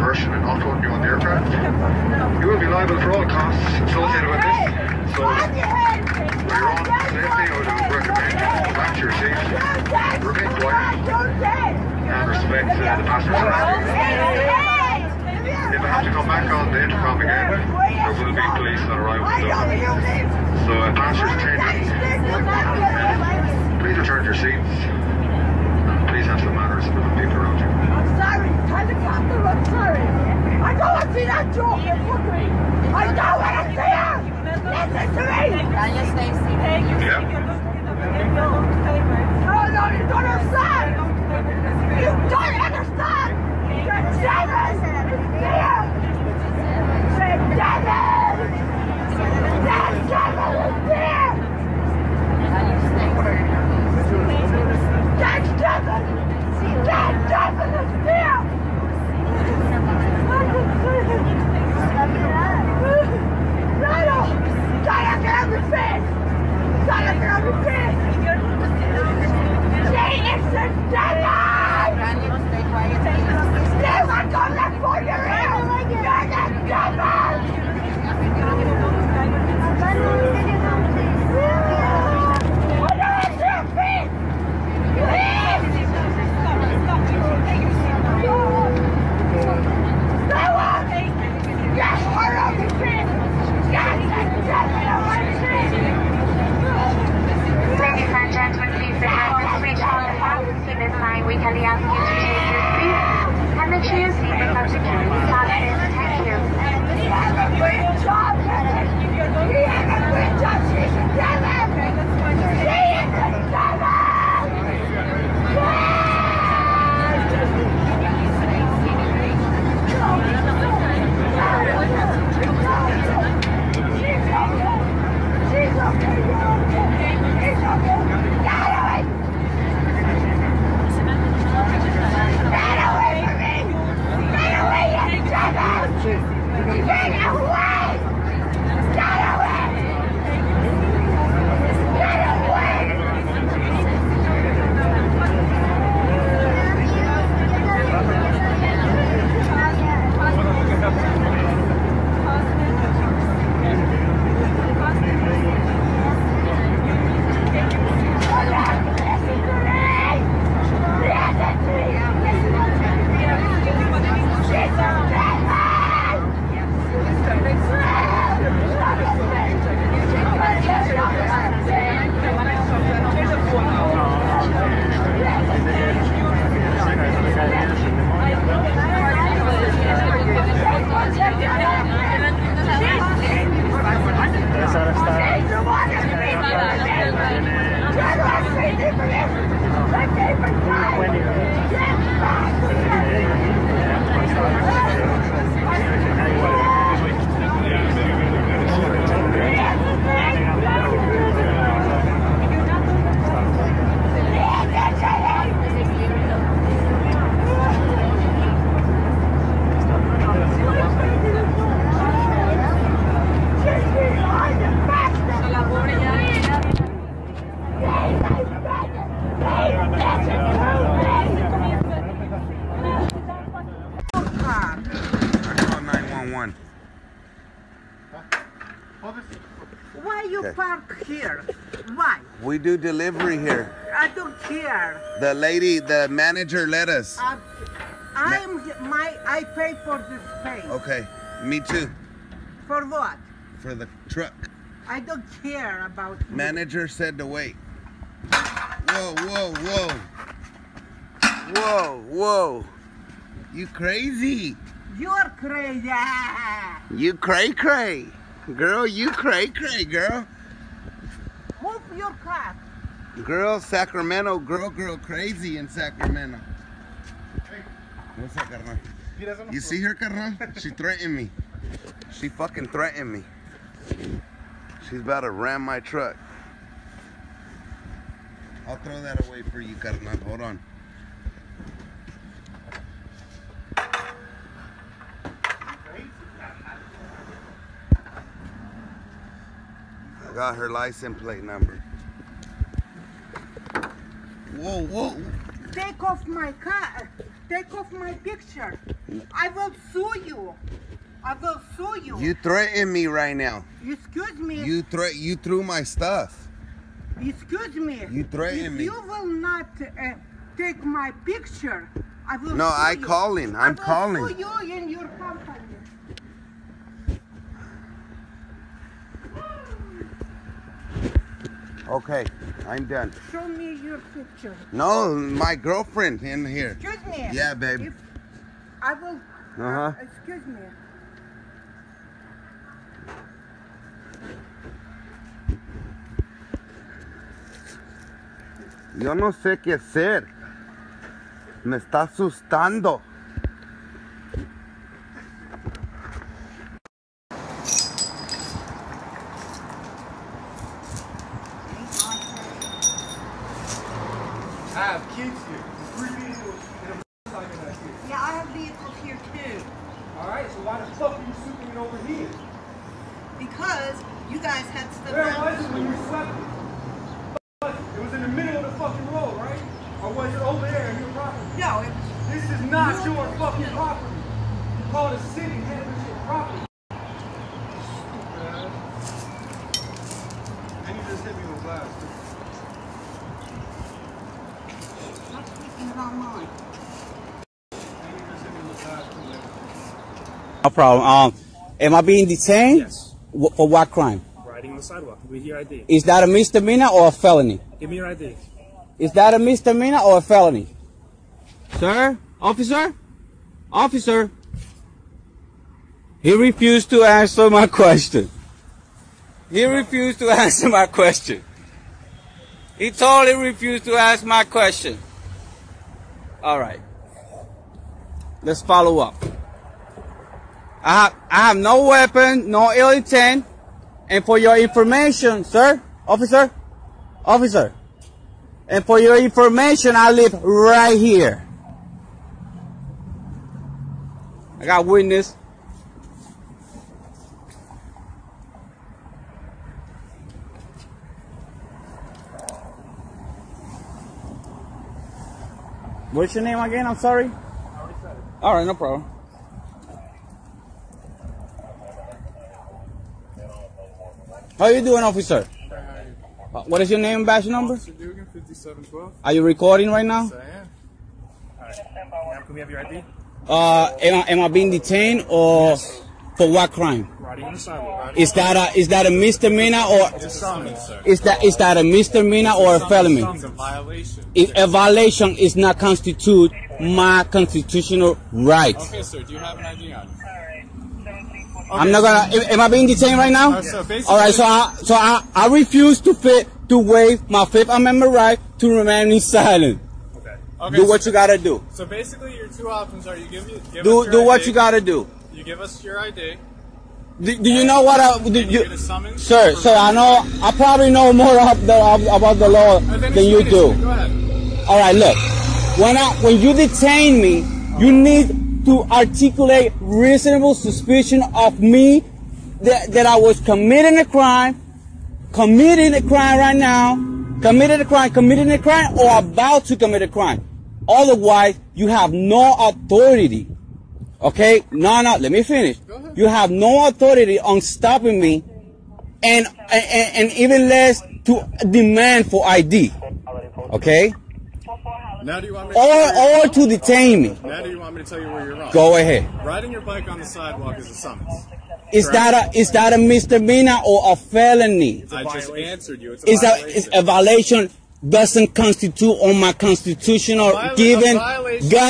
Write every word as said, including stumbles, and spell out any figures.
diversion and offloading you on the aircraft. You will be liable for all costs associated with this. So, for your own safety, I would recommend you back to your seat, remain quiet, and respect uh, the passengers around you. If I have to come back on the intercom again, there will be police on arrival. So, uh, passengers attending, please return to your seats. Please have some manners for the people around you. I'm sorry, helicopter, I'm sorry. I don't want to see that joke in front of me. I don't want to see it. Listen to me. Can you stay seated? Yeah. No, no, you don't understand. You don't understand. You're jealous. Yeah. You're jealous. That devil is there. That devil. That devil is there. Lionel, gotta get on the face. Gotta get on the face. She is the devil. Stay quiet. Never come back for your ear. You're the devil. What are your feet? Please. No one. Yes, we're on the feet. Yes, the devil on the feet. Ladies and gentlemen, please remember to reach all the fastest in this line. We kindly ask you to take your seat and make sure your seatbelts are securely fastened. Thank you. He has a great job, He has a great job. She's a devil. She is a devil. She's okay. She's okay. Get away. Get away from me. Get away, you devil. Get away. Get away. Get away. Why you Okay. park here? Why? We do delivery here. I don't care. The lady, the manager let us. Uh, I'm my. I pay for this space. Okay, me too. For what? For the truck. I don't care about. Manager said to wait. Whoa, whoa, whoa. Whoa, whoa. You crazy. You're crazy. You cray cray. Girl, you cray cray, girl. Move your car. Girl, Sacramento, girl, girl, crazy in Sacramento. What's up, carnal? You see her, carnal? She threatened me. She fucking threatened me. She's about to ram my truck. I'll throw that away for you, carnal. Hold on. I got her license plate number. Whoa, whoa. Take off my car. take off my picture. I will sue you. I will sue you. You threaten me right now. Excuse me. You threat. You threw my stuff. Excuse me. You threaten if me. you will not uh, take my picture, I will No, sue I you. calling. I'm I will calling. sue you in your company. Okay, I'm done. Show me your picture. No, my girlfriend in here. Excuse me. Yeah, babe. If I will. Uh-huh. Excuse me. Yo no sé qué hacer. Me está asustando. I have kids here. Three vehicles and a motorcycle that's here. Yeah, I have vehicles here too. Alright, so why the fuck are you sweeping it over here? Because you guys had stuff. Where was it when you swept it? It was in the middle of the fucking road, right? Or was it over there in your property? No, it was. This is not your fucking property. You call the city handling your property. Stupid ass. And you just hit me with glass. I'm speaking it online. And you just hit me with glass too, man. No problem. Um, am I being detained? Yes. Wh- For what crime? Riding on the sidewalk with your I D. Is that a misdemeanor or a felony? Give me your I D. Is that a misdemeanor or a felony? Sir? Officer? Officer? He refused to answer my question. He refused to answer my question. He totally refused to ask my question. All right. Let's follow up. I have, I have no weapon, no ill intent. And for your information, sir, officer, officer, and for your information, I live right here. I got witness. What's your name again? I'm sorry. All right, no problem. How you doing, officer? Uh, what is your name and badge number? fifty-seven twelve. Are you recording right now? I am. Now, can we have your I D? Uh, am I, am I being detained or for what crime? Riding on the sidewalk. Is that a is that a misdemeanor or It's a summons, sir. is that is that a misdemeanor or a felony? It's a violation. If a violation is not constitute my constitutional rights. Okay, sir. Do you have an I D on you? I'm not gonna. Am I being detained right now? Uh, so basically, All right. So I so I, I refuse to fit to waive my Fifth Amendment right to remain silent. Okay. okay, Do so, what you gotta do. So basically, your two options are you give you give Do us your do I D, what you gotta do. You give us your I D. Do, do you know what? I, do and you you, get a summons. sir, sir, I know. I probably know more of the, of, about the law Uh, then than you explain it do. to me. Go ahead. All right, look. When I when you detain me, you need to articulate reasonable suspicion of me that that I was committing a crime, committing a crime right now, committed a crime, committing a crime, or about to commit a crime. Otherwise, you have no authority. Okay? No, no. Let me finish. You have no authority on stopping me, and and, and even less to demand for I D. Okay? Now do you want me to Or tell you, or to detain me. now do you want me to tell you where you're wrong? Go ahead. Riding your bike on the sidewalk is a summons. Is that a is that a misdemeanor or a felony? I just answered you. It's a Is a violation. is a violation doesn't constitute on my constitutional Viola- a given violation- gun